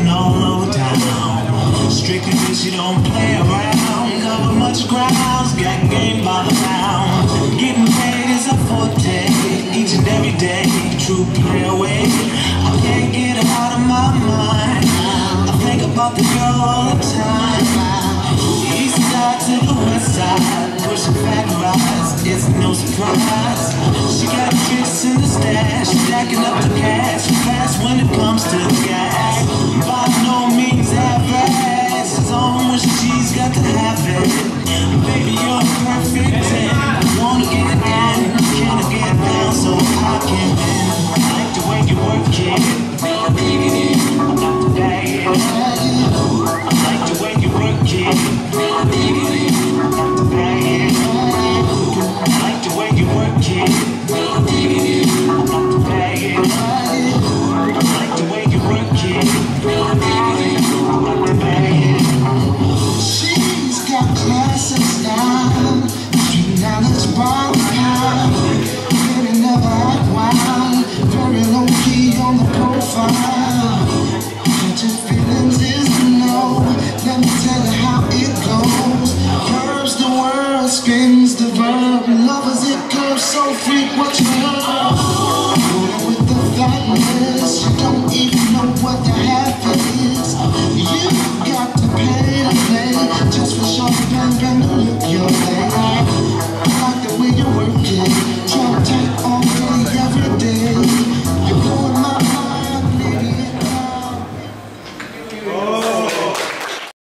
moving all over town. Strictly bitch, you don't play around. Cover much grounds, got game by the pound. Getting paid is a forte, each and every day. True play away, I can't get her out of my mind. I think about the girl all the time. East side to the west side, pushing fat rides, it's no surprise. She got tricks in the stash, stacking up the cash, fast when it comes to the gas.